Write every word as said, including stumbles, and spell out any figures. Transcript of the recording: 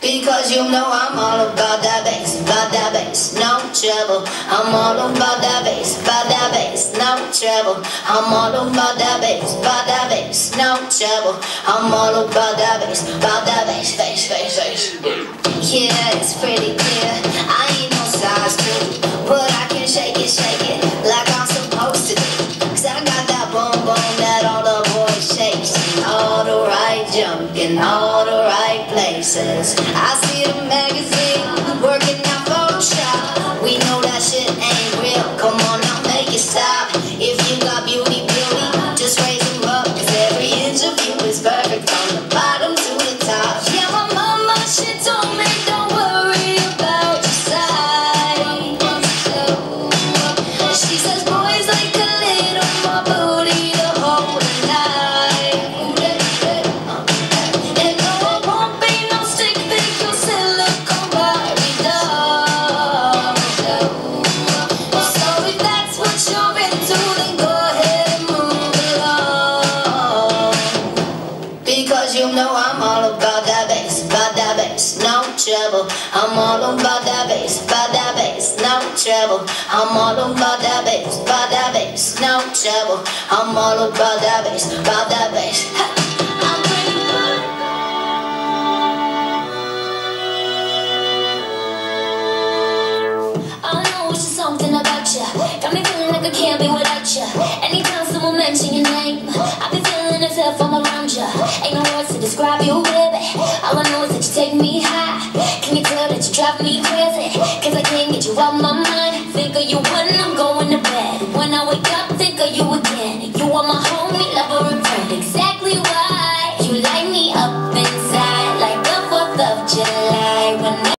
Because you know I'm all about that bass, about that bass, no trouble. I'm all about that bass, about that bass, no trouble. I'm all about that bass, about that bass, no trouble. I'm all about that bass, about that bass, bass, bass, bass. Yeah, it's pretty clear, I ain't no size two, but I can shake it, shake it like I'm supposed to do. Cause I got that boom boom that all the boys shake. All the right junk in all the right places. I see the magazine working out Photoshop. We know that shit ain't real. Come on now, make it stop. If you got beauty, beauty, just raise them up. Cause every inch of you is perfect from the bottom to the top. Yeah, my mama, she told me don't worry about your size. She says boys like a little more booty to hold alive. And no, I won't be no stick figure silicone Barbie doll. So if that's what you're into, then go ahead and move along. Because you know I'm all about that bass, about that bass, no trouble. I'm all about that bass, about that bass, no trouble. I'm all about that bass, about that bass, no trouble. I'm all about that bass, about that bass. Ha! I'm pretty good. I know it's just something about you. Got me feeling like I can't be without you. Anytime someone mention your name, I be feeling as if I'm around you. Ain't no words to describe you, baby. All I know is that you take me high. Can you tell that you drive me crazy? Cause I can't get you out my mind. Think of you when I'm going to bed. When I wake up, think of you again. You are my homie, lover, and friend. Exactly why you light me up inside like the fourth of July.